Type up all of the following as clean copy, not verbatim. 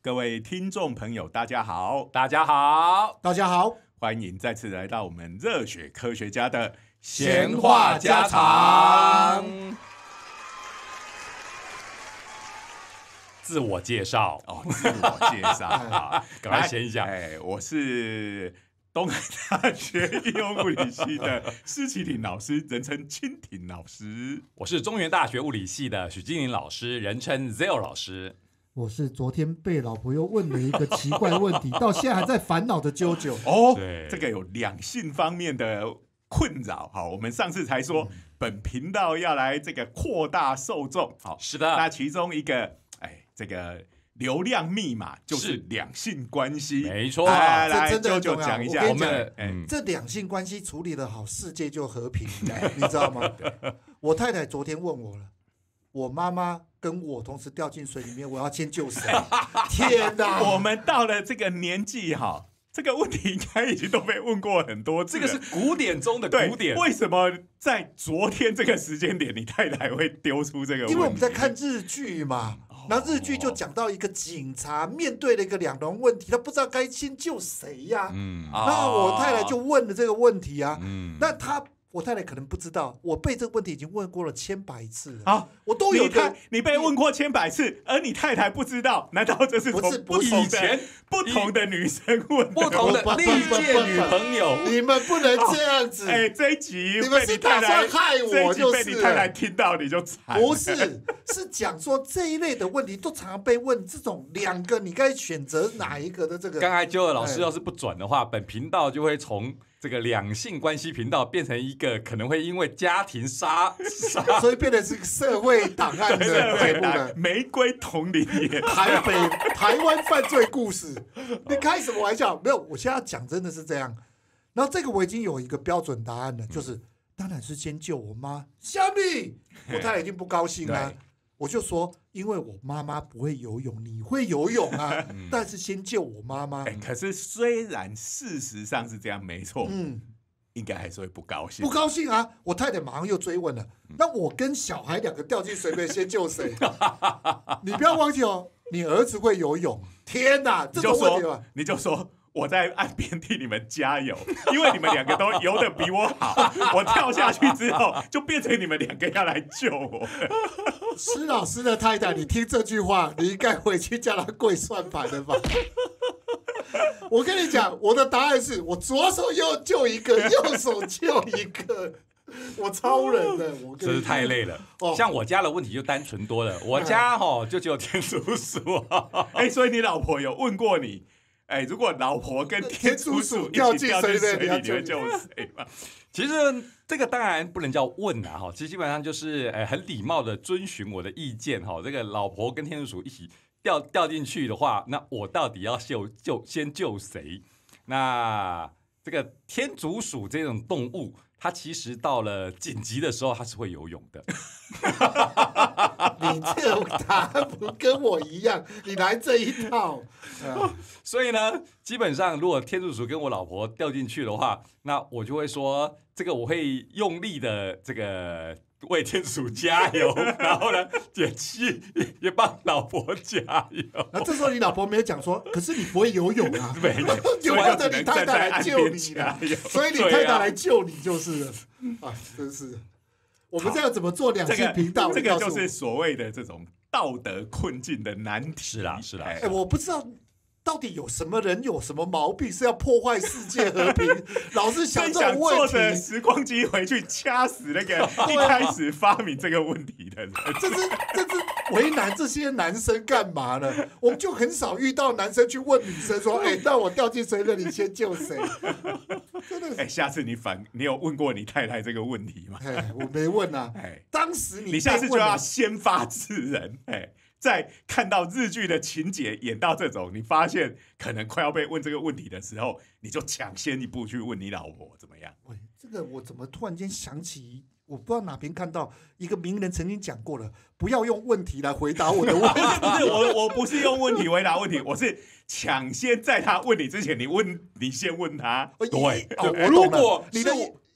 各位听众朋友，大家好， 大家好， 大家好， 欢迎再次来到我们热血科学家的闲话家常。自我介绍自我介绍啊， 赶快先一下。 我是东海大学应用物理系的施启廷老师，人称蜻蜓老师。 我是中原大学物理系的许金玲老师，人称 Zeo 老师。 我是昨天被老婆又问了一个奇怪问题，到现在还在烦恼的啾啾。 对，这个有两性方面的困扰。好，我们上次才说本频道要来这个扩大受众。好， 是的， 那其中一个这个流量密码就是两性关系。 没错， 来这真的很就重要。 讲一下。 我跟你讲， 这两性关系处理的好，世界就和平，你知道吗？我太太昨天问我了，我妈妈跟我同时掉进水里面，我要先救谁？天哪！ 我们到了这个年纪哈，这个问题应该已经都被问过很多次了。 这个是古典中的古典。 为什么在昨天这个时间点，你太太会丢出这个问题？ 因为我们在看日剧嘛。然后日剧就讲到一个警察面对了一个两人问题，他不知道该先救谁呀。那我太太就问了这个问题啊。那我太太可能不知道，我被这个问题已经问过了1,000,000次了。 啊， 我都有你被问过1,000,000次，而你太太不知道，难道这是不同的女生问的？ 不同的历届女朋友？ 你们不能这样子。 这一集你们是打算害我，就是被你太太听到你就惨。 不是，是讲说这一类的问题都常常被问，这种两个你该选择哪一个的这个。 刚才就老师要是不转的话，本频道就会从这个两性关系频道变成一个可能会因为家庭杀， 所以变成是社会档案的节目了。 玫瑰同龄眼， 台湾犯罪故事，你开什么玩笑？没有，我现在要讲真的是这样。然后这个我已经有一个标准答案了，就是当然是先救我妈。虾米，我太太已经不高兴了。我就说，因为我妈妈不会游泳，你会游泳啊，但是先救我妈妈。 可是虽然事实上是这样，没错，应该还是会不高兴。 不高兴啊！我太太马上又追问了，那我跟小孩两个掉进水里，先救谁？你不要忘记哦，你儿子会游泳。天哪，这种问题吧， 你就说。我在岸边替你们加油，因为你们两个都游得比我好。我跳下去之后，就变成你们两个要来救我。 施老师的太太，你听这句话，你应该回去叫他跪算盘了吧？我跟你讲，我的答案是我左手又救一个，右手救一个。我超人的，我真是太累了。像我家的问题就单纯多了，我家就只有天竺鼠。 所以你老婆有问过你？如果老婆跟天竺鼠掉进水里， 你会救谁吗？ 其实这个当然不能叫问啊，其实基本上就是很礼貌的遵循我的意见哈。这个老婆跟天竺鼠一起掉进去的话，那我到底要先救谁？那这个天竺鼠这种动物，它其实到了紧急的时候，它是会游泳的。 你这种答案不跟我一样，你来这一套。 所以呢，基本上如果天竺鼠跟我老婆掉进去的话，那我就会说，这个我会用力的这个为天竺鼠加油，然后呢，也帮老婆加油。 那这时候你老婆没有讲说，可是你不会游泳啊， 没有， 就要等你太太来救你了，所以你太太来救你就是了。真是。我们这样怎么做两性频道？ 这个就是所谓的这种道德困境的难题。 是啦。 我不知道到底有什么人有什么毛病，是要破坏世界和平，老是想这种问题。 坐着时光机回去掐死那个一开始发明这个问题的人。 这是为难这些男生干嘛呢？我们就很少遇到男生去问女生说：“那我掉进水里，你先救谁？”真的。 下次你有问过你太太这个问题吗？ 我没问啊。当时你下次就要先发制人。在看到日剧的情节演到这种，你发现可能快要被问这个问题的时候，你就抢先一步去问你老婆怎么样？ 这个我怎么突然间想起，我不知道哪边看到一个名人曾经讲过了，不要用问题来回答我的问题。 不是我不是用问题回答问题，我是抢先在他问你之前，你先问他。 对， 如果你的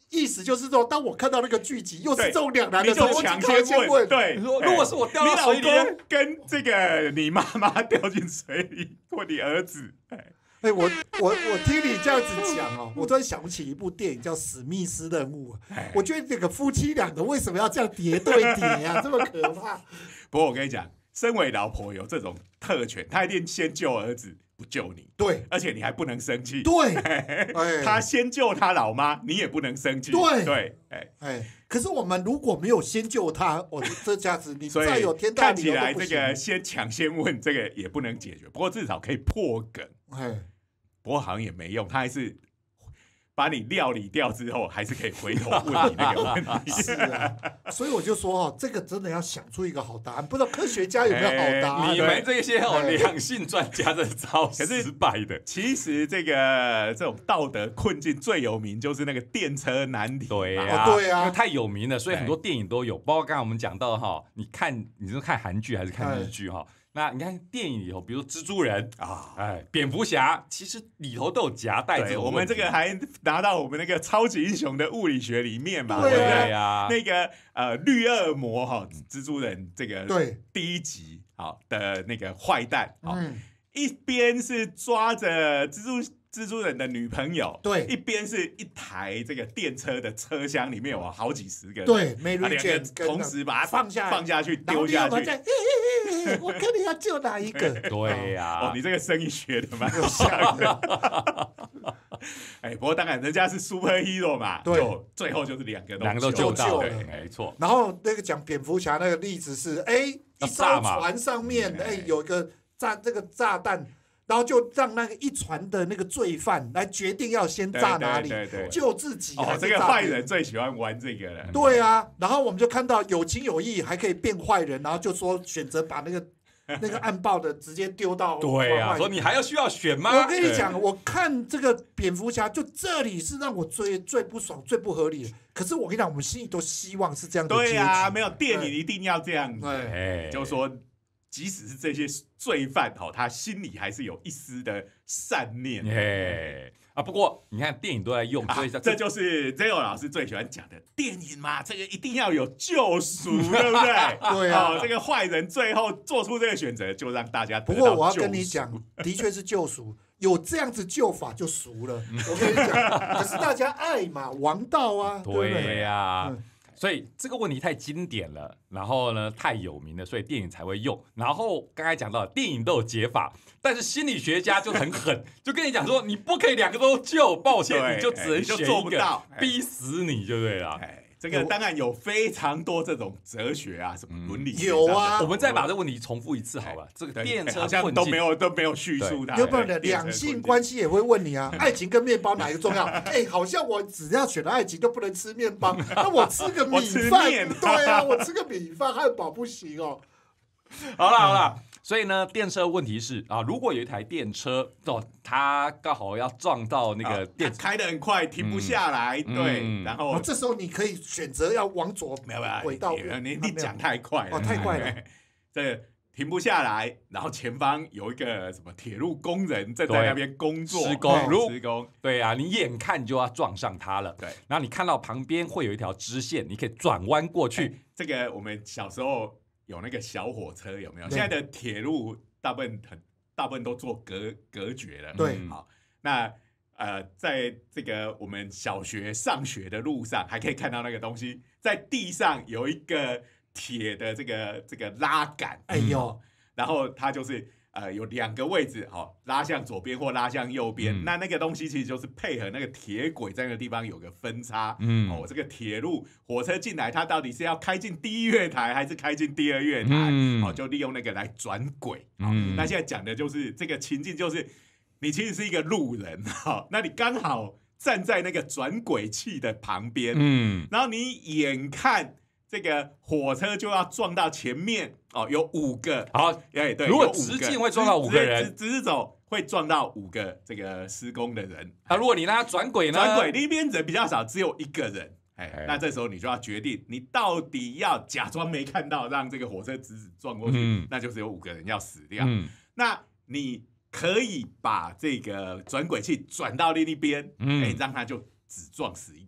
意思就是说，当我看到那个剧集又是这种两难你的时候，我就抢先先问，对， 你说如果是我掉你老到水里， 公跟这个你妈妈掉进水里，或你儿子， 哎，我听你这样子讲哦，我突然想起一部电影叫《史密斯任务》。我觉得这个夫妻两个为什么要这样叠对叠啊？这么可怕。 不过我跟你讲，身为老婆有这种特权，她一定先救儿子，不救你。 对， 而且你还不能生气。 对， 他先救他老妈，你也不能生气。 对， 哎， 可是我们如果没有先救他，这下子你所以再有天大看起理由都不来这个行。 先问，这个也不能解决。不过至少可以破梗。 哎， 不过好像也没用，他还是把你料理掉之后，还是可以回头问你那个问题。 是啊，所以我就说哦，这个真的要想出一个好答案，不知道科学家有没有好答案？ 你们这些两性专家的超失败的。 其实这种道德困境最有名就是那个电车难题。 对啊，对啊， 因为太有名了，所以很多电影都有。包括刚才我们讲到哈，你是看韩剧还是看日剧哈？那你看电影里头，比如说蜘蛛人啊，蝙蝠侠，其实里头都有夹带这种。 我们这个还拿到我们那个超级英雄的物理学里面嘛， 对呀， 那个绿恶魔哈，蜘蛛人这个第一集好的那个坏蛋，一边是抓着蜘蛛人的女朋友， 对， 一边是一台这个电车的车厢里面有好几十个人， 对 ，Mary Jane 同时把它放下去丢下去， 我看你要救哪一个？ 对呀， 哦，你这个生意学的蛮有像的。哎，不过当然人家是 superhero 嘛， 对， 最后就是两个都救到了， 没错。 然后那个讲蝙蝠侠那个例子是，一艘船上面有一个炸弹。然后就让那个一船的那个罪犯来决定要先炸哪里，救自己还是炸别人。 这个坏人最喜欢玩这个了。 对啊，然后我们就看到有情有义，还可以变坏人，然后就说选择把那个暗爆的直接丢到。 对啊，说你还需要选吗？ 我跟你讲，我看这个蝙蝠侠，就这里是让我最不爽、最不合理的。可是我跟你讲，我们心里都希望是这样的结局。 对啊，没有电影一定要这样子，就是说。即使是这些罪犯，他心里还是有一丝的善念。 不过你看电影都在用，所以这就是 Zeo 老师最喜欢讲的电影嘛，这个一定要有救赎，对不对？ 对啊， 这个坏人最后做出这个选择，就让大家得到救赎。 不过我要跟你讲，的确是救赎，有这样子救法就赎了。我跟你讲，可是大家爱嘛，王道啊，对不对？ 对呀。所以这个问题太经典了，然后呢太有名了，所以电影才会用。然后刚才讲到电影都有解法，但是心理学家就很狠，就跟你讲说你不可以两个都救，抱歉，你就只能选一个，逼死你就对了。 这个当然有非常多这种哲学啊，什么伦理有啊。 我们再把这个问题重复一次好了。这个电车好像都没有叙述它。 要不然两性关系也会问你啊，爱情跟面包哪一个重要？好像我只要选了爱情就不能吃面包，那我吃个米饭，对啊，我吃个米饭汉堡不行哦。 好了。所以呢，电车问题是啊，如果有一台电车它刚好要撞到那个电开得很快，停不下来，对，然后这时候你可以选择要往左轨道。 你讲太快了， 太快了， 这停不下来，然后前方有一个什么铁路工人正在那边工作施工，对啊，你眼看就要撞上它了， 对， 然后你看到旁边会有一条支线，你可以转弯过去。 这个我们小时候。有那个小火车有没有？现在的铁路大部分都做隔绝了。 对， 好，那在这个我们小学上学的路上，还可以看到那个东西，在地上有一个铁的这个拉杆， 哎呦， 然后它就是有两个位置，拉向左边或拉向右边。那个东西其实就是配合那个铁轨在那个地方有个分叉。这个铁路火车进来，它到底是要开进第一月台还是开进第二月台？就利用那个来转轨。那现在讲的就是这个情境，就是你其实是一个路人，那你刚好站在那个转轨器的旁边，然后你眼看。这个火车就要撞到前面有5个。 好， 对， 如果直径会撞到5个人， 直走会撞到5个这个施工的人。 如果你让他转轨呢？ 转轨那边人比较少，只有1个人。那这时候你就要决定，你到底要假装没看到，让这个火车直撞过去，那就是有5个人要死掉。那你可以把这个转轨器转到另一边，让他就只撞死1个人。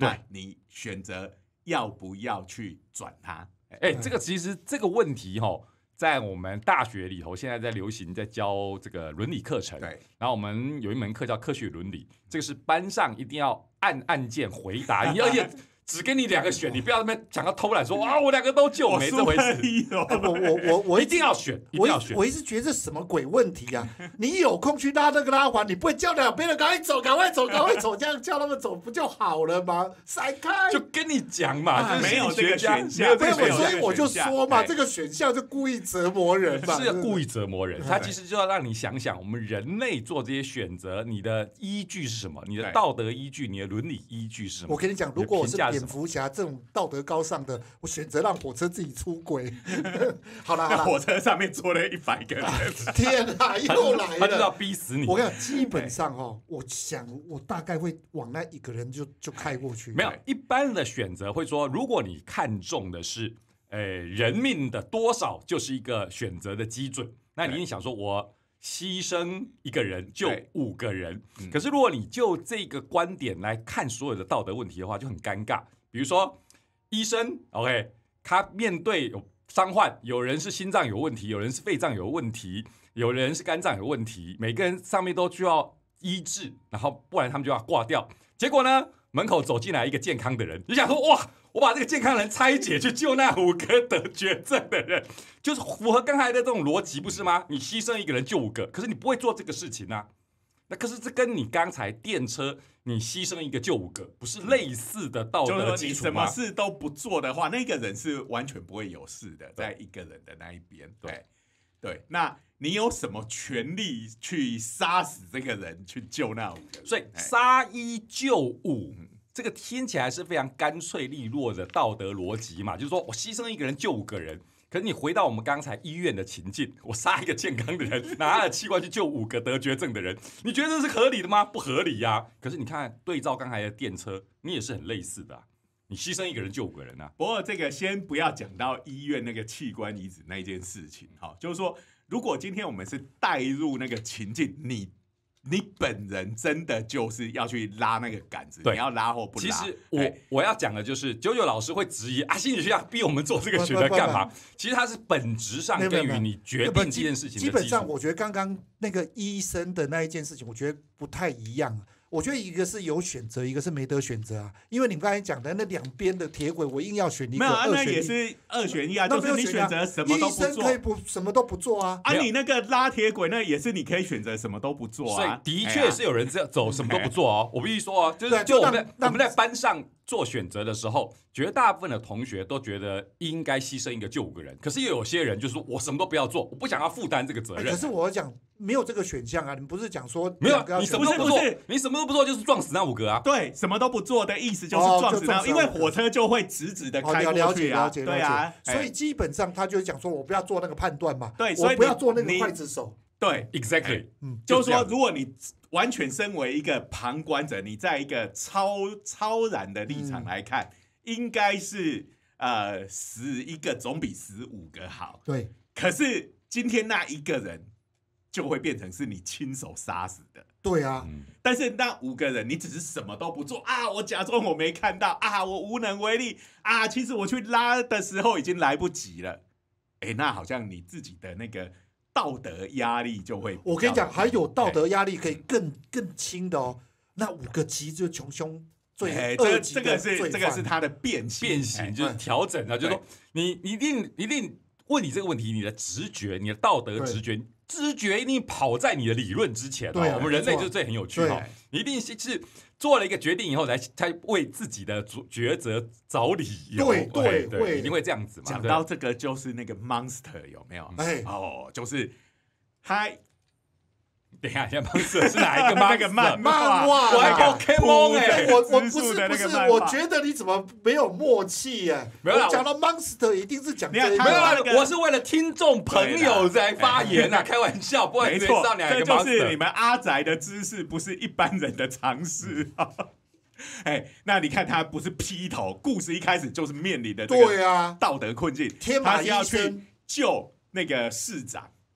那你选择要不要去转它？ 这个其实这个问题在我们大学里头现在在流行在教这个伦理课程， 对， 然后我们有一门课叫科学伦理，这个是班上一定要按按键回答，而且只给你2个选，你不要那边想要偷懒说我2个都救，没这回事。 我一定要选，一定要选。 我一直觉得这什么鬼问题啊！你有空去拉那个拉环，你不会叫两边人赶快走，赶快走，赶快走，这样叫他们走不就好了吗？闪开！ 就跟你讲嘛， 没有这个选项， 所以我就说嘛，这个选项就故意折磨人嘛， 是故意折磨人。他其实就要让你想想，我们人类做这些选择，你的依据是什么？你的道德依据，你的伦理依据是什么？ 我跟你讲，如果我是蝙蝠侠这种道德高尚的，我选择让火车自己出轨。好了， 火车上面坐了100个人， 天啊，又来了！ 他就要逼死你。 我跟你讲，基本上我想我大概会往那1个人就开过去。 没有一般的选择会说，如果你看重的是人命的多少，就是一个选择的基准。那你一定想说，我牺牲1个人救5个人。可是如果你就这个观点来看所有的道德问题的话，就很尴尬。比如说医生 ，OK， 他面对有伤患，有人是心脏有问题，有人是肺脏有问题，有人是肝脏有问题，每个人上面都需要医治，然后不然他们就要挂掉。结果呢，门口走进来一个健康的人，你想说哇，我把这个健康人拆解去救那5个得绝症的人，就是符合刚才的这种逻辑，不是吗？你牺牲1个人救5个，可是你不会做这个事情啊。那可是这跟你刚才电车你牺牲1个救5个，不是类似的道德基础吗？ 就是说你什么事都不做的话，那个人是完全不会有事的，在1个人的那一边。对，那你有什么权利去杀死这个人，去救那5个？ 所以杀1救5，这个听起来是非常干脆利落的道德逻辑嘛，就是说我牺牲1个人救5个人。可是你回到我们刚才医院的情境，我杀1个健康的人，拿他的器官去救5个得绝症的人，你觉得这是合理的吗？不合理呀。可是你看对照刚才的电车，你也是很类似的你牺牲1个人救5个人啊。 不过这个先不要讲到医院那个器官移植那件事情，就是说，如果今天我们是带入那个情境，你本人真的就是要去拉那个杆子，你要拉或不拉？ 其实我要讲的就是九九老师会质疑心理学家逼我们做这个选择干嘛？其实它是本质上跟于你决定这件事情的基本上，我觉得刚刚那个医生的那一件事情，我觉得不太一样。我觉得一个是有选择，一个是没得选择啊。因为你刚才讲的那2边的铁轨，我硬要选一个， 没有那也是2选1啊，就是你选择什么都不做， 医生可以什么都不做啊。 你那个拉铁轨，那也是你可以选择什么都不做啊。 所以的确是有人走什么都不做哦。我必须说哦，就我们在班上做选择的时候，绝大部分的同学都觉得应该牺牲1个救5个人，可是又有些人就是说我什么都不要做，我不想要负担这个责任。 可是我讲没有这个选项啊，你们不是讲说没有，你什么都不做，你什么都不做就是撞死那5个啊。 对，什么都不做的意思就是撞死那，因为火车就会直直的开过去啊。对啊， 所以基本上他就讲说我不要做那个判断嘛， 对，所以我不要做那个刽子手。 对 ，exactly， 就是说，如果你完全身为一个旁观者，你在一个超然的立场来看，应该是死1个总比死5个好。 对， 可是今天那1个人就会变成是你亲手杀死的。 对啊， 但是那5个人你只是什么都不做啊，我假装我没看到啊，我无能为力啊，其实我去拉的时候已经来不及了。那好像你自己的那个道德压力就会， 我跟你讲，还有道德压力可以更轻的哦。那5个其实就是穷凶最恶极的罪犯， 这个是他的变形， 就是调整啊，就是说你一定问你这个问题，你的直觉，你的道德直觉一定跑在你的理论之前。我们人类就是这很有趣你一定是做了一个决定以后才为自己的抉择找理由。对，一定会这样子嘛。 讲到这个就是那个 Monster 有没有？就是他。 等一下，Monster 是哪一个？ 那个漫画， 我还 Pokemon 我不是，我觉得你怎么没有默契啊？ 没有， 讲到 Monster 一定是讲这个。 没有，我是为了听众朋友在发言啊，开玩笑，不然没错，这就是你们阿宅的知识，不是一般人的常识。那你看他不是劈头，故事一开始就是面临的这个道德困境， 天马医生要去救那个市长。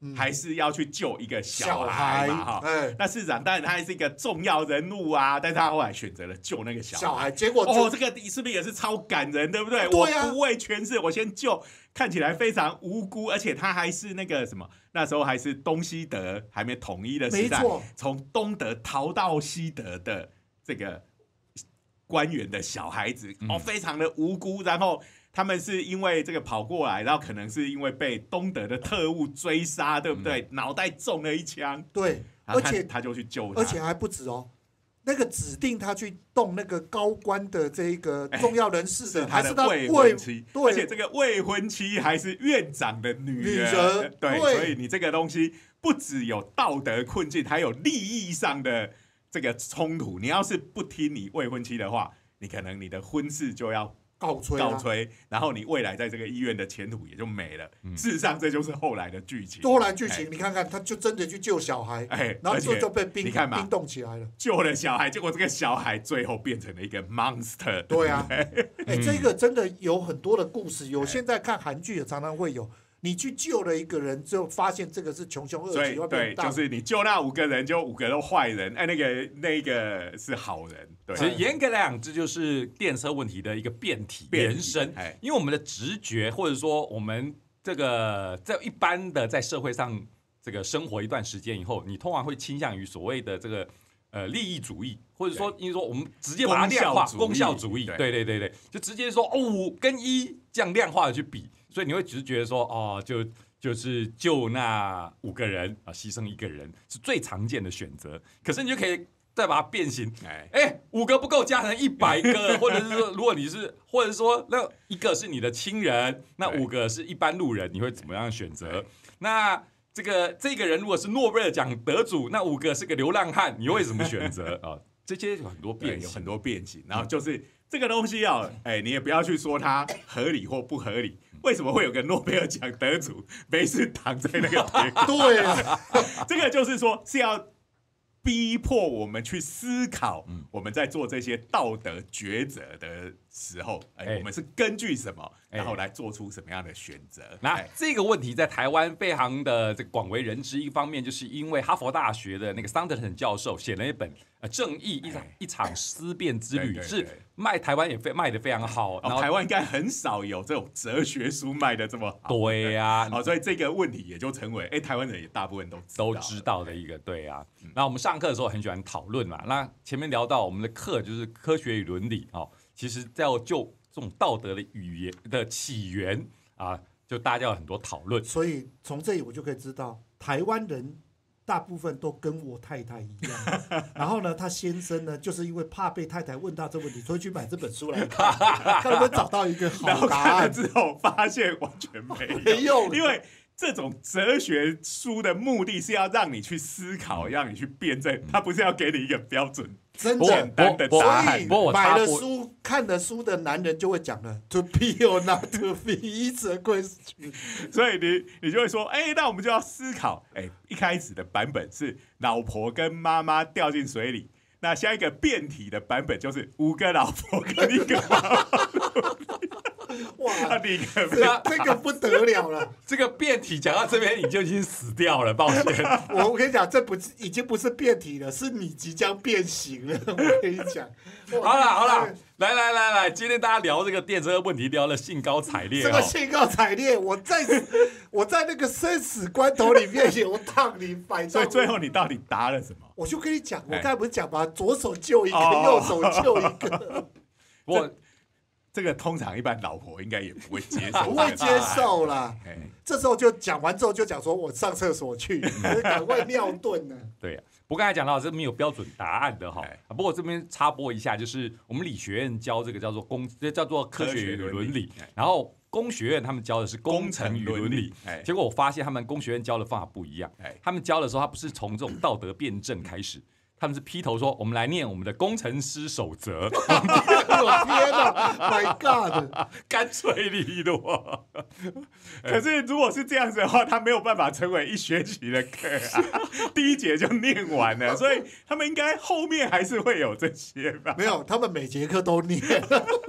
还是要去救一个小孩嘛？哈，那市长当然他还是一个重要人物啊，但是他后来选择了救那个小孩， 结果这个是不是也是超感人，对不对？ 对啊， 我不畏权势，我先救，看起来非常无辜，而且他还是那个什么，那时候还是东西德还没统一的时代，从东德逃到西德的这个官员的小孩子，非常的无辜，然后他们是因为这个跑过来，然后可能是因为被东德的特务追杀，对不对？脑袋中了一枪， 对，而且他就去救他， 而且还不止哦。那个指定他去动那个高官的这个重要人士的， 还是他未婚妻，而且这个未婚妻还是院长的女人，对，所以你这个东西不只有道德困境，还有利益上的这个冲突。你要是不听你未婚妻的话，你可能你的婚事就要告吹，然后你未来在这个医院的前途也就没了。事实上，这就是后来的剧情。 后来剧情，你看看，他就真的去救小孩，然后就被冰冻起来了。 救了小孩，结果这个小孩最后变成了一个 monster。 对啊，这个真的有很多的故事，现在看韩剧也常常会有。你去救了一个人，就发现这个是穷凶恶极， 对，就是你救那5个人，就5个都坏人，那个是好人。对， 其实严格来讲，这就是电车问题的一个变体延伸。因为我们的直觉，或者说我们这个在一般的在社会上这个生活一段时间以后，你通常会倾向于所谓的这个利益主义，或者说因为说我们直接把它量化，功效主义。对，就直接说5跟1这样量化的去比。所以你会只是觉得说，就是救那5个人啊，牺牲1个人是最常见的选择。可是你就可以再把它变形，5个不够，加成100个，或者是说，如果你是，或者说那1个是你的亲人，那5个是一般路人，你会怎么样选择？那这个人如果是诺贝尔奖得主，那5个是个流浪汉，你会怎么选择啊？这些有很多变形， 有很多变形，然后就是这个东西你也不要去说它合理或不合理。为什么会有个诺贝尔奖得主没事躺在那个铁轨？ 对啊， 这个就是说是要逼迫我们去思考，我们在做这些道德抉择的时候，我们是根据什么，然后来做出什么样的选择？ 那这个问题在台湾非常的广为人知。一方面，就是因为哈佛大学的那个桑德森教授写了一本《正义一场思辨之旅》，是台湾也卖得非常好。然后台湾应该很少有这种哲学书卖得这么好。 对呀， 所以这个问题也就成为台湾人也大部分都知道的一个。对啊，那我们上课的时候很喜欢讨论嘛。那前面聊到我们的课就是科学与伦理其实就这种道德的语言的起源就大家有很多讨论。 所以从这里我就可以知道，台湾人大部分都跟我太太一样。然后呢，他先生呢，就是因为怕被太太问到这问题，所以去买这本书来看，看能不能找到一个好答案。 之后发现完全没有，因为这种哲学书的目的是要让你去思考，让你去辩证，它不是要给你一个标准。 真简单的答案。 买了书、看了书的男人就会讲了 ，to be or not to be is a question。 所以你就会说，那我们就要思考，一开始的版本是老婆跟妈妈掉进水里，那下一个变体的版本就是5个老婆跟1个妈妈。 哇，这个不得了了！ 这个变体讲到这边，你就已经死掉了，抱歉。 我跟你讲，已经不是变体了，是你即将变形了。我跟你讲， 好了，来，今天大家聊这个电车问题，聊得兴高采烈。 这个兴高采烈，我在那个生死关头里面游荡，你摆所以最后你到底答了什么？ 我就跟你讲，我刚才不是讲吗？左手救一个，右手救一个。 这个通常一般老婆应该也不会接受， 不会接受啦。这时候就讲完之后就讲说，我上厕所去，赶快尿遁呢。 对呀，不过刚才讲到这没有标准答案的不过这边插播一下，就是我们理学院教这个叫做科学与伦理，然后工学院他们教的是工程与伦理。结果我发现他们工学院教的方法不一样，他们教的时候他不是从这种道德辩证开始。他们是劈头说，我们来念我们的工程师守则。 我天哪 ，My God， 干脆利落。 可是如果是这样子的话，他没有办法成为1学期的课第1节就念完了，所以他们应该后面还是会有这些吧？ 没有，他们每节课都念。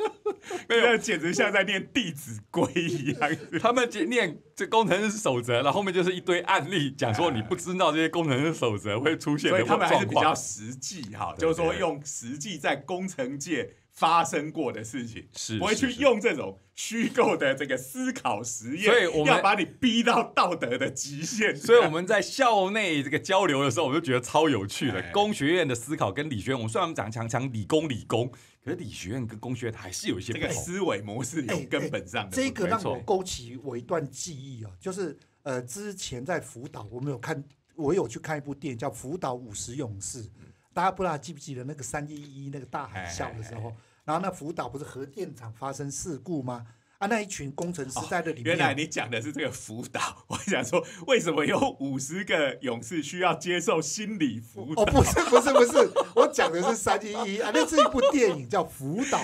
这简直像在念《弟子规》一样。 他们念这工程师守则，然后后面就是一堆案例讲说你不知道这些工程师守则会出现的状况， 所以他们还是比较实际哈，就是说用实际在工程界发生过的事情，不会去用这种虚构的这个思考实验， 所以我们要把你逼到道德的极限。 所以我们在校内这个交流的时候，我就觉得超有趣的。工学院的思考跟理学院，我们虽然讲理工，可是理学院跟工学院还是有一些不同， 这个思维模式有根本上的不同。 这个让我勾起我一段记忆啊，就是之前在福岛，我有去看一部电影叫《福岛50勇士》，大家不知道记不记得那个311那个大海啸的时候，然后那福岛不是核电厂发生事故吗？那一群工程师在这里面。 原来你讲的是这个辅导，我想说，为什么有50个勇士需要接受心理辅导？ 不是，我讲的是311那是一部电影叫《福岛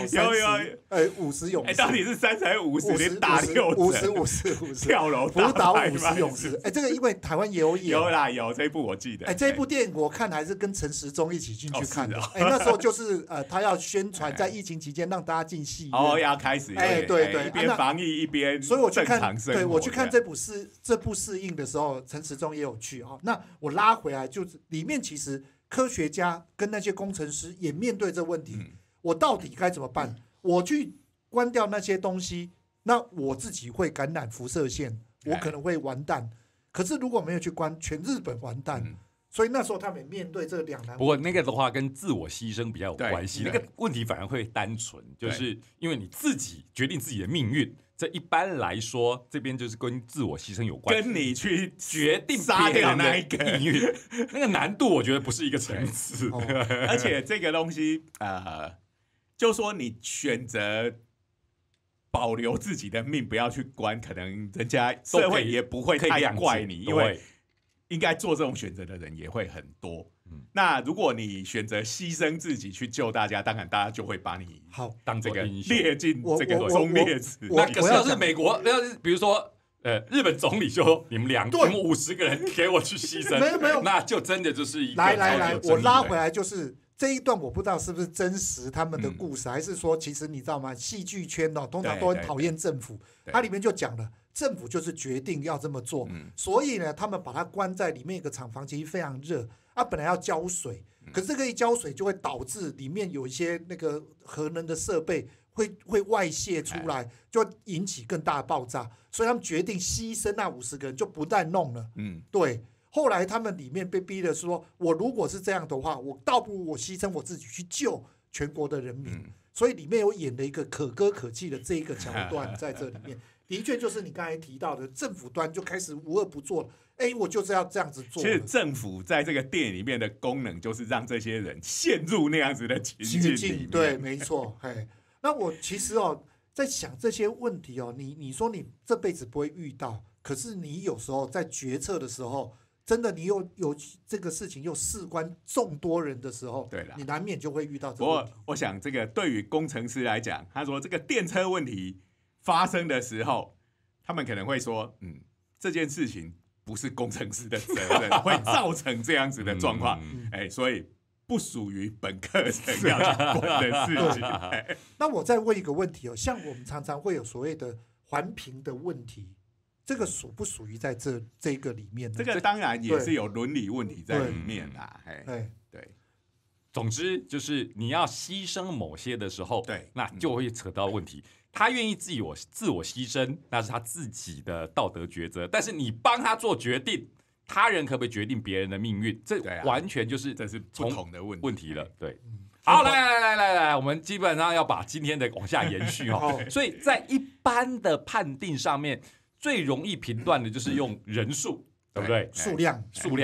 50勇士》。 到底是30还是50？连打6折 50 跳楼福岛50勇士。这个因为台湾也有演。 有这一部我记得。 这一部电影我看还是跟陈时中一起进去看的。那时候就是他要宣传在疫情期间让大家进戏院。 要开始。 对。 一边防疫一边所以我去看， 对我去看这部试映的时候，陈时中也有去那我拉回来，就是里面其实科学家跟那些工程师也面对这问题，我到底该怎么办？我去关掉那些东西，那我自己会感染辐射线，我可能会完蛋。可是如果没有去关，全日本完蛋。所以那时候他们面对这两难。 不过那个的话跟自我牺牲比较有关系，那个问题反而会单纯，就是因为你自己决定自己的命运。这一般来说，这边就是跟自我牺牲有关， 跟你去决定杀掉那一个命运，那个难度我觉得不是一个层次。 而且这个东西，就说你选择保留自己的命，不要去关，可能人家社会也不会太怪你，因为应该做这种选择的人也会很多。那如果你选择牺牲自己去救大家，当然大家就会把你当这个列进这个忠烈祠。 那可是要是美国，要是比如说日本总理就说你们50个人给我去牺牲， 没有， 那就真的就是一个来，我拉回来就是这一段，我不知道是不是真实他们的故事，还是说其实你知道吗？戏剧圈通常都很讨厌政府，它里面就讲了。政府就是决定要这么做，所以呢，他们把它关在里面一个厂房，其实非常热。本来要浇水，可是这个一浇水就会导致里面有一些那个核能的设备会外泄出来，就引起更大的爆炸。所以他们决定牺牲那50个人，就不再弄了。对。后来他们里面被逼的说，我如果是这样的话，我倒不如我牺牲我自己去救全国的人民。所以里面有演了一个可歌可泣的这一个桥段在这里面。的确就是你刚才提到的，政府端就开始无恶不作了。我就是要这样子做。 其实政府在这个电影里面的功能，就是让这些人陷入那样子的情境里面。 对，没错。那我其实在想这些问题你说你这辈子不会遇到，可是你有时候在决策的时候，真的你有这个事情又事关众多人的时候，你难免就会遇到这个问题。 不过我想这个对于工程师来讲，他说这个电车问题发生的时候，他们可能会说，这件事情不是工程师的责任，会造成这样子的状况，所以不属于本课程要去管的事情。 那我再问一个问题像我们常常会有所谓的环评的问题，这个属不属于在这个里面呢？ 这个当然也是有伦理问题在里面啦。对。 总之就是你要牺牲某些的时候，那就会扯到问题。他愿意自我牺牲，那是他自己的道德抉择。但是你帮他做决定，他人可不可以决定别人的命运？这完全就是这是不同的问题了。对，好，来，我们基本上要把今天的往下延续所以在一般的判定上面，最容易评断的就是用人数，对不对？ 数量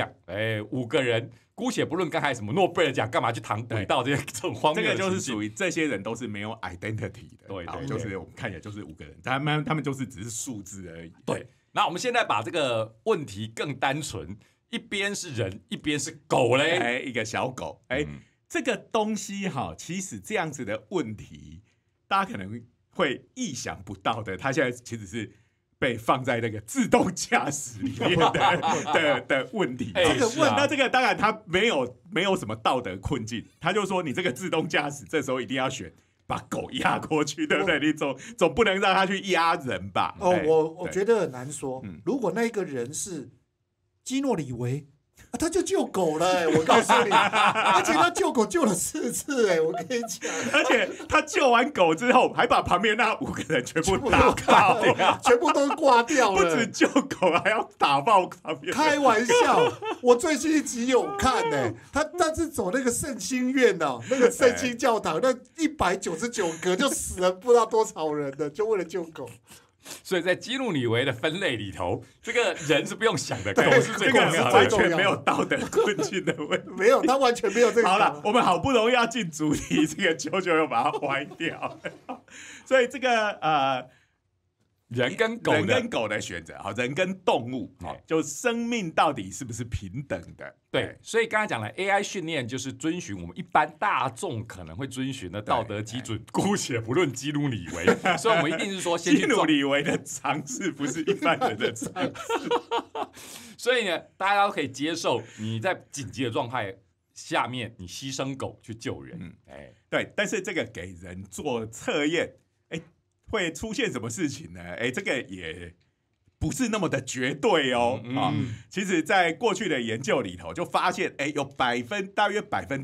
，5个人。姑且不论刚才什么诺贝尔奖干嘛去躺轨道这种荒谬的， 这个就是属于这些人都是没有 identity 的， 对， 就是我们看起来就是5个人，他们就是只是数字而已。 对，那我们现在把这个问题更单纯，一边是人，一边是狗嘞， 一个小狗，这个东西其实这样子的问题，大家可能会意想不到的，它现在其实是被放在那个自动驾驶里面的问题。那这个当然他没有什么道德困境，他就说你这个自动驾驶这时候一定要选把狗压过去，对不对？你总不能让它去压人吧？ 我觉得很难说。如果那个人是基诺里维。他就救狗了我告诉你，而且他救狗救了4次我跟你讲， 而且他救完狗之后，还把旁边那5个人全部打爆， 全部都挂掉了。 不止救狗，还要打爆旁边。 开玩笑，我最新一集有看他是走那个圣心院那个圣心教堂，那199个就死了不知道多少人的，就为了救狗。 所以在基努里维的分类里头，这个人是不用想的，狗是最这个重要的， 完全没有道德困境的问题。 没有，他完全没有这个。 好了，我们好不容易要进主题，这个啾啾又把它歪掉。所以这个人跟狗的选择，好，人跟动物，就生命到底是不是平等的？ 对，所以刚才讲了 AI 训练就是遵循我们一般大众可能会遵循的道德基准，姑且不论基努里维，所以我们一定是说先去基努里维的常识不是一般人的常识， 所以呢，大家都可以接受你在紧急的状态下面，你牺牲狗去救人， 对，但是这个给人做测验，会出现什么事情呢？这个也不是那么的绝对哦。其实，在过去的研究里头，就发现，有大约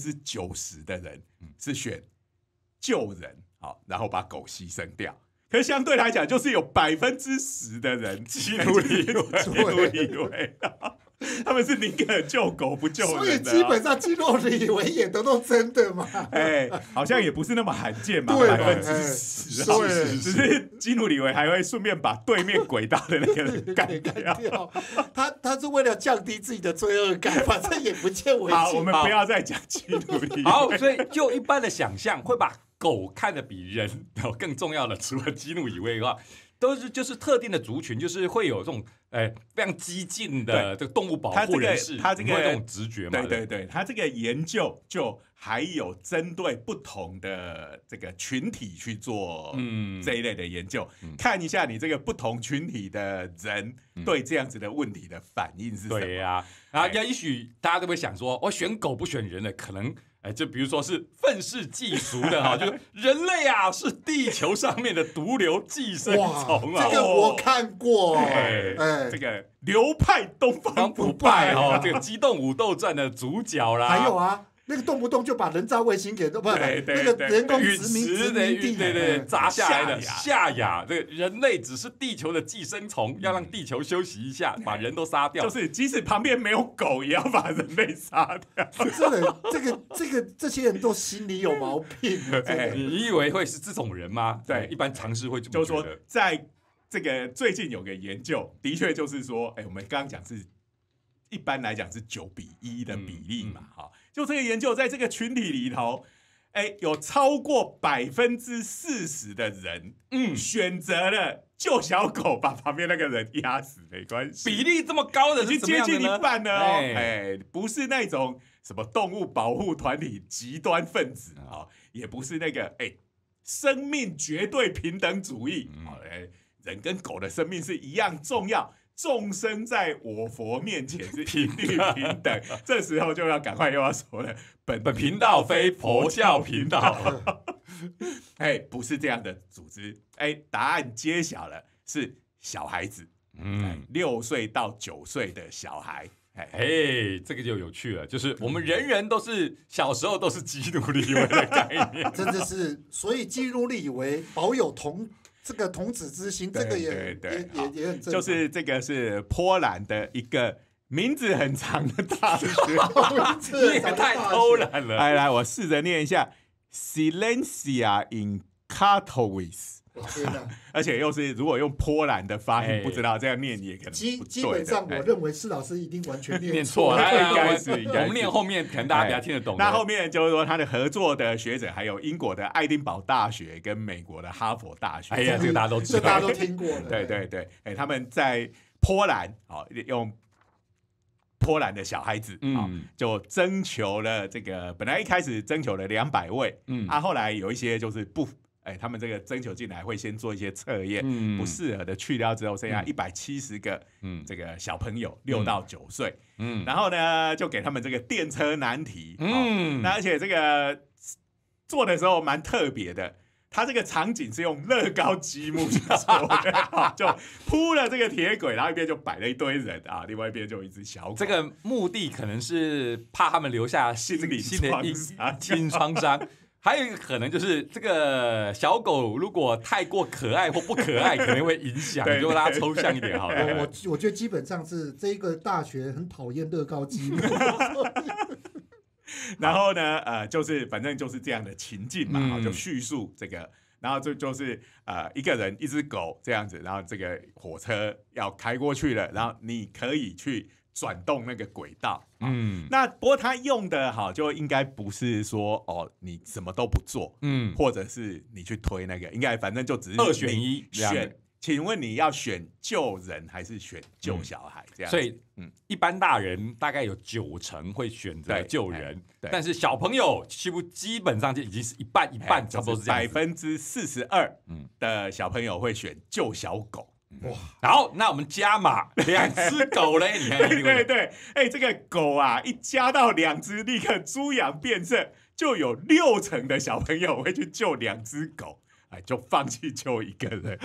90%的人是选救人，好，然后把狗牺牲掉。可是相对来讲，就是有10%的人基努里维，他们是宁可救狗不救人的， 所以基本上基诺里维演的都真的嘛？ 好像也不是那么罕见嘛，10%， 对， 只是基努里维还会顺便把对面轨道的那个人干掉。 他是为了降低自己的罪恶感，反正也不见为净。 好，我们不要再讲基努里维。 好，所以就一般的想象，会把狗看得比人更重要的，除了基努里维以外，都是就是特定的族群，就是会有这种非常激进的这个动物保护人士， 他这个这种直觉嘛。 对，他这个研究就还有针对不同的这个群体去做这一类的研究，看一下你这个不同群体的人对这样子的问题的反应是什么。 对呀，然后也许大家都会想说，我选狗不选人的可能。就比如说是愤世嫉俗的哈，就是人类啊是地球上面的毒瘤寄生虫啊， 这个我看过， 这个流派东方不败哦，这个机动武斗战的主角啦， 还有啊。那个动不动就把人造卫星给那个人工殖民地， 对砸下来的夏亚，这个人类只是地球的寄生虫，要让地球休息一下，把人都杀掉。 就是即使旁边没有狗，也要把人类杀掉。 真的，这些人都心里有毛病。 你以为会是这种人吗？ 对， 一般常识会这么就是说，在这个最近有个研究，的确就是说，我们刚刚讲是一般来讲是9:1的比例嘛，就这个研究在这个群体里头，有超过40%的人，选择了救小狗，把旁边那个人压死没关系。 比例这么高的， 已经接近一半了哦。不是那种什么动物保护团体极端分子也不是那个生命绝对平等主义。人跟狗的生命是一样重要。众生在我佛面前是一律平等，这时候就要赶快又要说了，本频道非佛教频道。不是这样的组织。答案揭晓了，是小孩子，6岁到9岁的小孩。 这个就有趣了，就是我们人人都是小时候都是基努里维的概念， 真的是，所以基努里维保有这个童子之心，这个也很正常。 就是这个是波兰的一个名字很长的大学， 你也太偷懒了。 来，我试着念一下 ：Silencia in Katowice。而且又是如果用波兰的发音，不知道这样念也可能不对。 基本上，我认为施老师一定完全念错了， 应该是。 我们念后面，可能大家比较听得懂。 那后面就是说，他的合作的学者还有英国的爱丁堡大学跟美国的哈佛大学。 这个大家都知道， 大家都听过了。 对，他们在波兰用波兰的小孩子就征求了这个，本来一开始征求了200位，后来有一些就是他们这个征求进来会先做一些测验，不适合的去掉之后，剩下170个这个小朋友6到9岁，然后呢就给他们这个电车难题，那而且这个做的时候蛮特别的， 它这个场景是用乐高积木去做的，就铺了这个铁轨，然后一边就摆了一堆人啊，另外一边就有一只小狗。 这个目的可能是怕他们留下心理创伤。还有一个可能就是这个小狗如果太过可爱或不可爱，可能会影响，就让它抽象一点好了。 我觉得基本上是这个大学很讨厌乐高积木。 然后呢，就是反正就是这样的情境嘛，就叙述这个，然后就是一个人一只狗这样子，然后这个火车要开过去了，然后你可以去转动那个轨道。那不过他用的就应该不是说你什么都不做，或者是你去推那个，应该反正就只是 2选1 选。请问你要选救人还是选救小孩？这样， 所以一般大人大概有90%会选择救人，但是小朋友基本上就已经是一半一半，差不多是这样子。 42%的小朋友会选救小狗。 哇！好，那我们加码2只狗嘞，你看， 对，这个狗啊，一加到2只，立刻猪羊变色，就有60%的小朋友会去救2只狗。就放弃救一个人。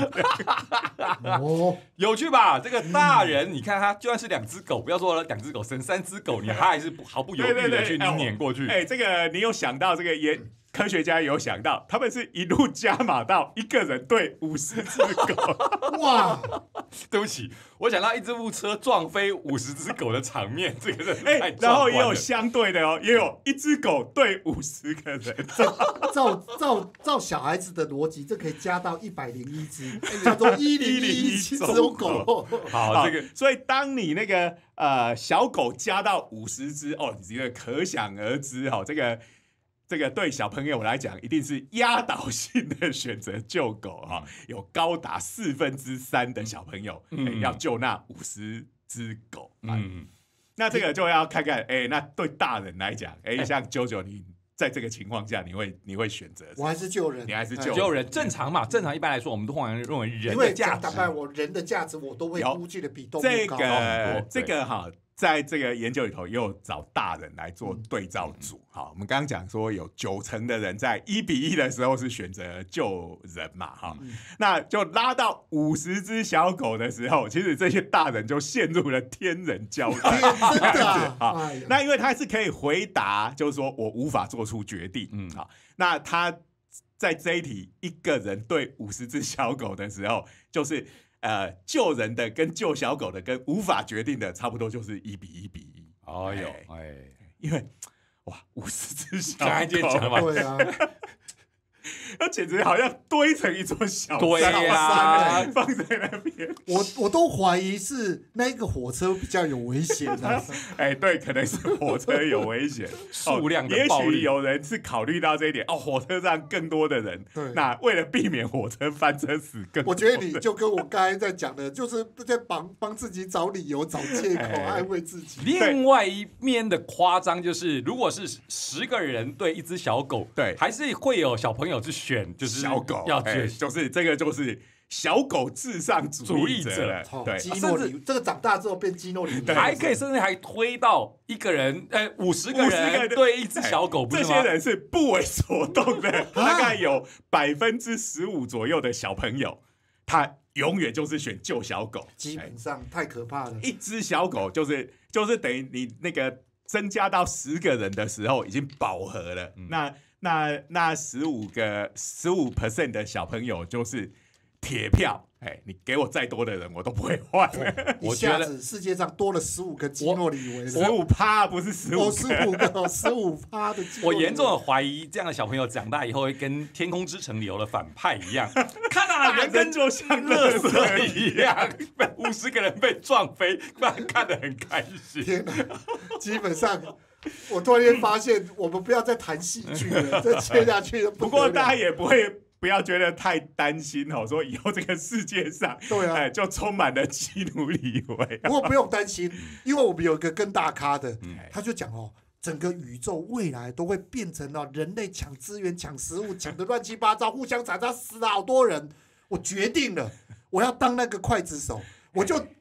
有趣吧？这个大人，你看他就算是2只狗，不要说了2只狗生3只狗，他还是毫不犹豫的去碾过去。 这个你有想到这个科学家有想到，他们是一路加码到一个人对50只狗。 哇！ 对不起，我想到一只雾车撞飞50只狗的场面，这个人然后也有相对的也有1只狗对50个人。 照小孩子的逻辑，这可以加到101只，叫做1017种狗。 好，这个， 所以当你那个小狗加到50只你这个可想而知这个对小朋友来讲，一定是压倒性的选择救狗有高达3/4的小朋友要救那50只狗。那这个就要看看，那对大人来讲，像啾你在这个情况下，你会选择？ 我还是救人， 你还是救人，正常嘛？正常一般来说，我们都通常认为人的价值， 大概我人的价值我都会估计的比动物高很多。这个在这个研究里头，也有找大人来做对照组。我们刚刚讲说有90%的人在1:1的时候是选择救人嘛，那就拉到50只小狗的时候，其实这些大人就陷入了天人交战。 真的那因为他是可以回答，就是说我无法做出决定。那他在这一题一个人对50只小狗的时候，就是救人的跟救小狗的跟无法决定的差不多就是1:1:1。因为50只小狗， 对啊， 那简直好像堆成一座小山， 放在那边。 我都怀疑是那个火车比较有危险对，可能是火车有危险， 数量的暴力。 也许有人是考虑到这一点，火车上更多的人，那为了避免火车翻车死更多， 我觉得你就跟我刚才在讲的，就是在帮自己找理由、找借口、安慰自己。 另外一面的夸张就是，如果是10个人对1只小狗， 对， 还是会有小朋友去选，就是小狗要选， 就是这个就是小狗至上主义者了。对， 基诺里这个长大之后变基诺里， 还可以甚至还推到一个人，50个人对1只小狗， 这些人是不为所动的，大概有15%左右的小朋友，他永远就是选救小狗。 基本上太可怕了， 一只小狗就是等于你那个增加到10个人的时候已经饱和了。那15% 的小朋友就是铁票，你给我再多的人我都不会换。 一下子世界上多了15个基诺里维 ，15%不是15个 ，15个，15%的基诺里维。 我严重的怀疑，这样的小朋友长大以后会跟《天空之城》里有的反派一样，看到人跟就像垃圾一样，50个人被撞飞，看得很开心。 天哪，基本上。我突然间发现，我们不要再谈戏剧了，再接下去不过大家也不要觉得太担心说以后这个世界上就充满了基努里维。 不过不用担心，因为我们有一个更大咖的，他就讲整个宇宙未来都会变成人类抢资源、抢食物，抢得乱七八糟，互相残杀，死了好多人。我决定了，我要当那个刽子手，我就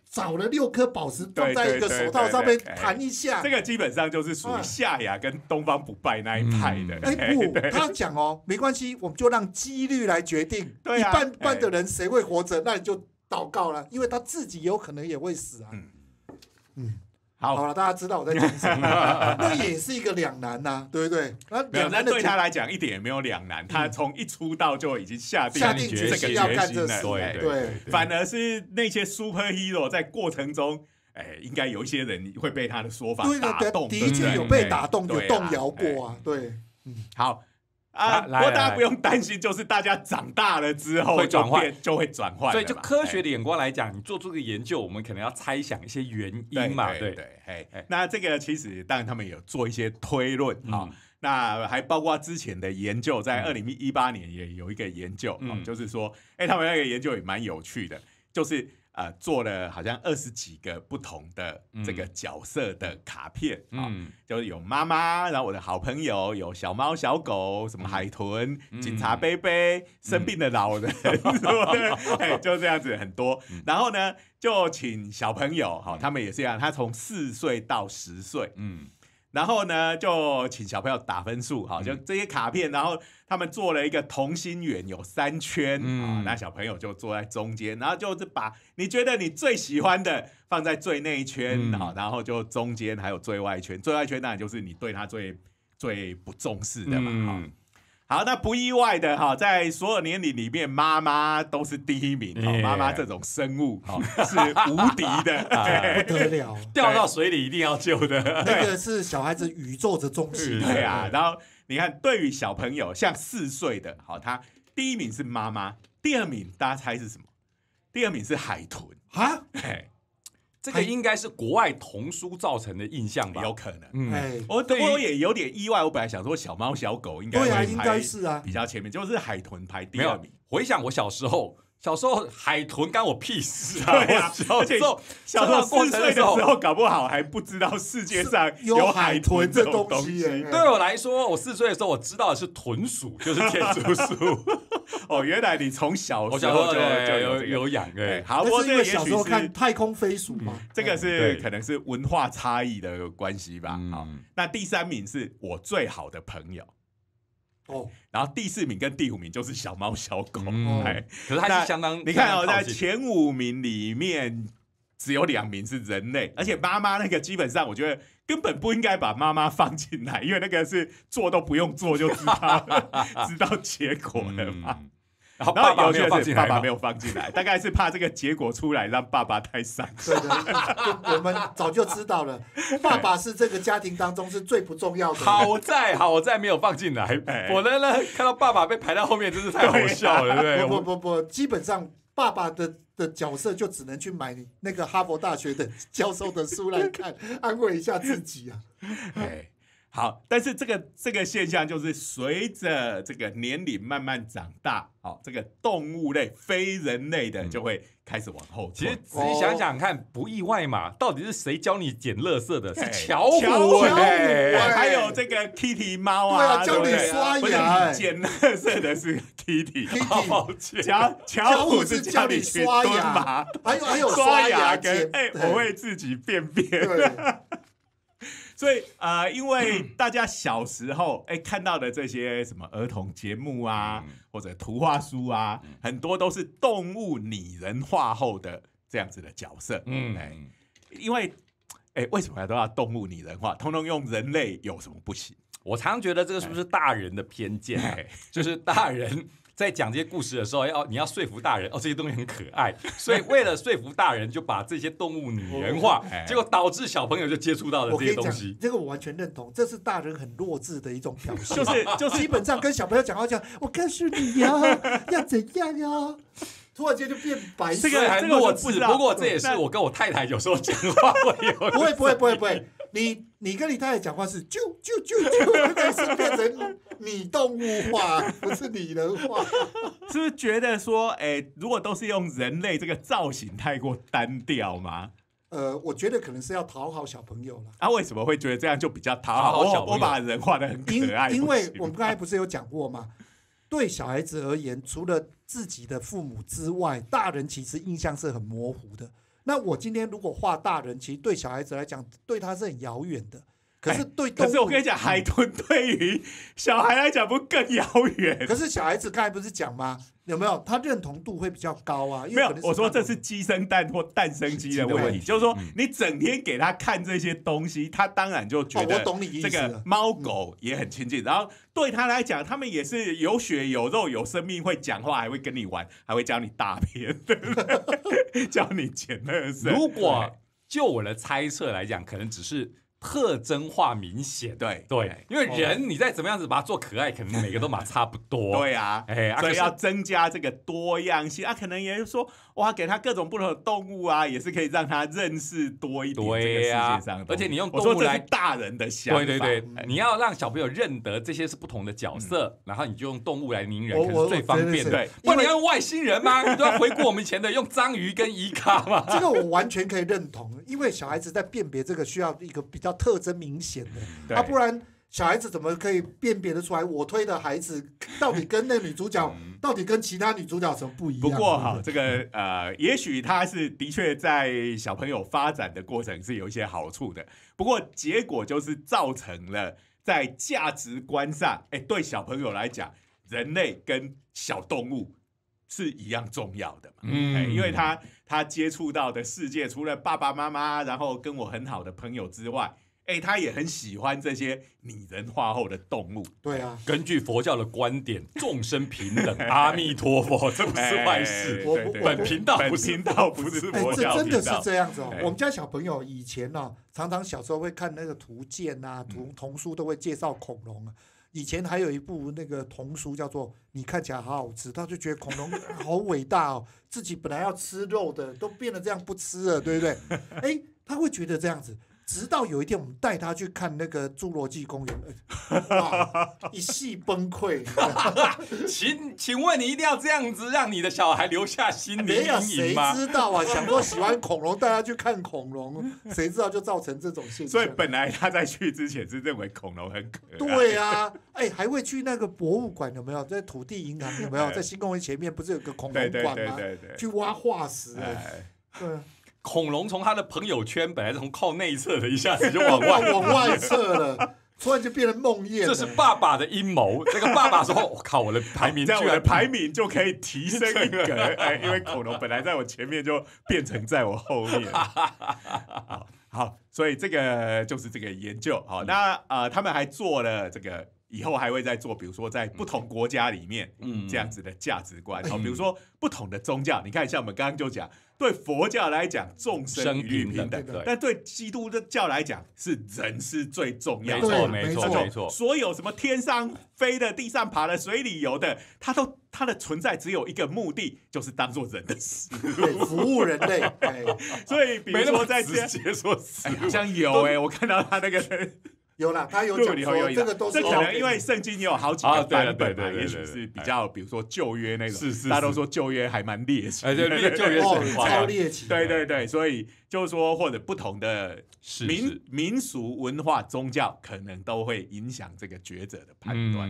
找了6颗宝石放在一个手套上面弹一下。 这个基本上就是属于夏雅跟东方不败那一派的。 不，他讲哦，没关系，我们就让几率来决定，一半的人谁会活着，那你就祷告了，因为他自己有可能也会死啊。好了，大家知道我在讲什么，那也是一个两难呐，对不对？ 那对他来讲一点也没有两难，他从一出道就已经下定决心要干这事，对， 反而是那些 superhero 在过程中，应该有一些人会被他的说法打动， 的确有被打动，有动摇过啊，对， 好。不过大家不用担心，就是大家长大了之后就会转换， 所以就科学的眼光来讲，你做这个研究，我们可能要猜想一些原因嘛，对。 那这个其实当然他们有做一些推论啊，那还包括之前的研究，在2018年也有一个研究，就是说，他们那个研究也蛮有趣的，就是做了好像20几个不同的这个角色的卡片就是有妈妈，然后我的好朋友，有小猫小狗，什么海豚、警察贝贝、生病的老人，就这样子很多。然后呢，就请小朋友，他们也是这样，他从4岁到10岁，然后呢，就请小朋友打分数，就这些卡片，然后他们做了一个同心圆，有3圈，那小朋友就坐在中间，然后就是把你觉得你最喜欢的放在最内圈，然后就中间还有最外圈，最外圈当然就是你对他最不重视的嘛，好，那不意外的在所有年龄里面，妈妈都是第一名。妈妈这种生物是无敌的， 不得了， 掉到水里一定要救的。 那个是小孩子宇宙的中心。 对啊，然后你看，对于小朋友，像4岁的，他第一名是妈妈，第2名大家猜是什么？第2名是海豚啊。 这个应该是国外童书造成的印象吧？ 有可能。我也有点意外，我本来想说小猫小狗应该会排比较前面，就是海豚排第2名。 回想我小时候海豚干我屁事啊！ 对啊，小时候4岁的时候，搞不好还不知道世界上有海豚这种东西。 对我来说，我4岁的时候，我知道的是豚鼠，就是天竺鼠。 原来你从小时候就有养。 好， 那是因为小时候看太空飞鼠嘛。 这个是可能是文化差异的关系吧。那第3名是我最好的朋友。然后第4名跟第5名就是小猫小狗， 可是它是相当， 你看在前5名里面只有2名是人类，而且妈妈那个基本上我觉得根本不应该把妈妈放进来，因为那个是做都不用做就知道结果了嘛。 然后爸爸没有放进来， 爸爸没有放进来，大概是怕这个结果出来让爸爸太伤心。 对的，我们早就知道了，爸爸是这个家庭当中是最不重要的。 好在没有放进来，否则呢，看到爸爸被排到后面，真是太好笑了，对不对？不，基本上爸爸的角色就只能去买那个哈佛大学的教授的书来看，安慰一下自己啊。 好，但是这个现象就是随着这个年龄慢慢长大，这个动物类非人类的就会开始往后退。 其实仔细想想看，不意外嘛。到底是谁教你捡垃圾的？是巧虎， 还有这个 Kitty 猫啊， 教你刷牙。 捡垃圾的是 Kitty， 巧虎是教你刷牙，还有刷牙跟我会自己便便。所以因为大家小时候看到的这些什么儿童节目啊，或者图画书啊，很多都是动物拟人化后的这样子的角色。因为为什么都要动物拟人化？通通用人类有什么不行？ 我常常觉得这个是不是大人的偏见？就是大人在讲这些故事的时候，你要说服大人这些东西很可爱，所以为了说服大人，就把这些动物拟人化，结果导致小朋友就接触到了这些东西。 这个我完全认同，这是大人很弱智的一种表现。 就是基本上跟小朋友讲话讲，我告诉你呀，要怎样呀。突然间就变白色， 这个还弱智。不过这也是我跟我太太有时候讲话会有。 不会。你跟你太太讲话是就，那个是变成你动物化，不是拟人化。 是不是觉得说，如果都是用人类这个造型太过单调吗？ 我觉得可能是要讨好小朋友了。为什么会觉得这样就比较讨好小朋友？我把人画得很可爱。 因为我们刚才不是有讲过吗？对小孩子而言，除了自己的父母之外，大人其实印象是很模糊的。 那我今天如果画大人，其实对小孩子来讲，对他是很遥远的。可是对动物， 可是我跟你讲，海豚对于小孩来讲不更遥远？ 可是小孩子刚才不是讲吗？有没有他认同度会比较高啊？ 没有，我说这是鸡生蛋或蛋生鸡的问题，就是说你整天给他看这些东西，他当然就觉得我懂你意思， 这个猫狗也很亲近，然后对他来讲，他们也是有血有肉有生命，会讲话，还会跟你玩，还会教你大便，对不对？教你捡垃圾。 如果就我的猜测来讲，可能只是特征化明显， 对， 因为人你再怎么样子把它做可爱，可能每个都嘛差不多， 对啊，所以要增加这个多样性啊，可能也就是说，哇，给他各种不同的动物啊，也是可以让他认识多一点这个世界上的。 而且你用动物来大人的想法， 对，你要让小朋友认得这些是不同的角色，然后你就用动物来拟人，可能是最方便的。不然你要用外星人吗？你都要回顾我们以前的用章鱼跟伊卡嘛。 这个我完全可以认同，因为小孩子在辨别这个需要一个比较特征明显的，不然小孩子怎么可以辨别得出来我推的孩子到底跟那女主角到底跟其他女主角有什么不一样？ 不过哈，这个也许他是的确在小朋友发展的过程是有一些好处的，不过结果就是造成了在价值观上，对小朋友来讲，人类跟小动物是一样重要的嘛，因为他接触到的世界，除了爸爸妈妈，然后跟我很好的朋友之外，他也很喜欢这些拟人化后的动物。 对啊， 根据佛教的观点，众生平等，阿弥陀佛，这不是坏事。本频道不是佛教， 这真的是这样子哦。我们家小朋友以前呢，常常小时候会看那个图鉴啊，童书都会介绍恐龙啊。以前还有一部那个童书叫做《你看起来好好吃》，他就觉得恐龙好伟大哦，自己本来要吃肉的，都变得这样不吃了，对不对？他会觉得这样子。直到有一天，我们带他去看那个《侏罗纪公园》，哇，一系崩溃。 请问你一定要这样子让你的小孩留下心理阴影吗？ 谁知道啊？想说喜欢恐龙，带他去看恐龙，谁知道就造成这种现象。 所以本来他在去之前是认为恐龙很可爱。 对啊，还会去那个博物馆，有没有？在土地银行有没有？在新公园前面不是有个恐龙馆吗？对，去挖化石。对。 恐龙从他的朋友圈本来从靠内侧的，一下子就往外撤了，突然就变成梦魇。 这是爸爸的阴谋。这个爸爸说：“我靠，我的排名， 我的排名就可以提升一格，因为恐龙本来在我前面，就变成在我后面。”好，所以这个就是这个研究。好，那他们还做了这个。以后还会再做，比如说在不同国家里面，这样子的价值观，比如说不同的宗教，你看像我们刚刚就讲，对佛教来讲众生一律平等，但对基督教来讲是人是最重要的， 没错， 所有什么天上飞的、地上爬的、水里游的，它的存在只有一个目的，就是当做人的食物， 服务人类。 所以比如说在直接说食物， 好像有我看到他那个。 有啦，他有讲说这个都是可能因为圣经也有好几个版本嘛，也许是比较，比如说旧约那种，大家都说旧约还蛮猎奇， 对，旧约超猎奇， 对，所以就是说或者不同的民俗文化宗教可能都会影响这个抉择的判断。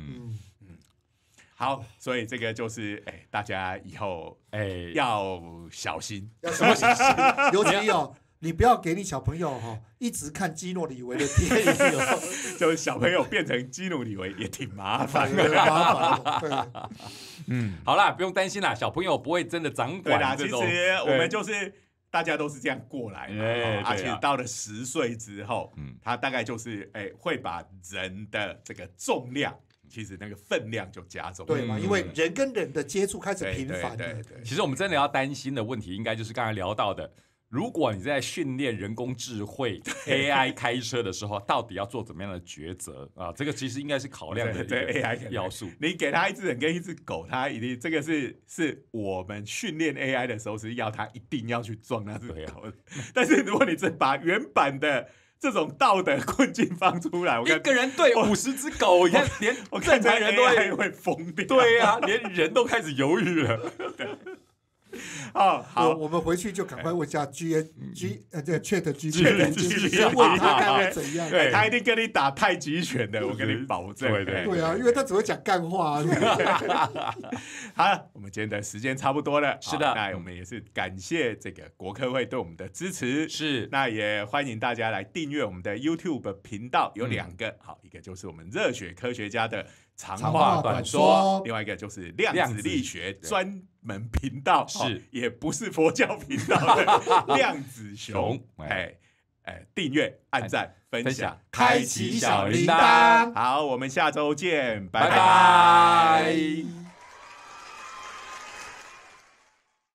好，所以这个就是大家以后要小心， 要什么小心？尤其你不要给你小朋友一直看基努里维的电影， 就是小朋友变成基努里维也挺麻烦的。 好啦，不用担心啦，小朋友不会真的掌管这种。 其实我们就是大家都是这样过来嘛，而且到了10岁之后，他大概就是会把人的这个重量。其实那个分量就加重， 对嘛？因为人跟人的接触开始频繁了。 其实我们真的要担心的问题，应该就是刚才聊到的。如果你在训练人工智慧 AI 开车的时候，到底要做怎么样的抉择啊？这个其实应该是考量的一个 AI 要素。 你给他一只人跟一只狗，他一定这个是我们训练 AI 的时候是要他一定要去撞那只狗的。但是如果你真把原版的这种道德困境放出来， 一个人对50只狗，你看连正常人都会疯掉。 对啊，连人都开始犹豫了。 哦，好， 我们回去就赶快问一下 Chat GPT， GPT 先问他看会怎样。 对，他一定跟你打太极拳的，我跟你保证。 对啊，因为他只会讲干话。 好了，我们今天的时间差不多了。 是的， 那我们也是感谢这个国科会对我们的支持。 是， 那也欢迎大家来订阅我们的 YouTube 频道，有2个，好，一个就是我们热血科学家的长话短说，另外一个就是量子力学专门频道， 是， 也不是佛教频道的量子熊。订阅、按赞、分享、 开启小铃铛。 好，我们下周见，拜拜。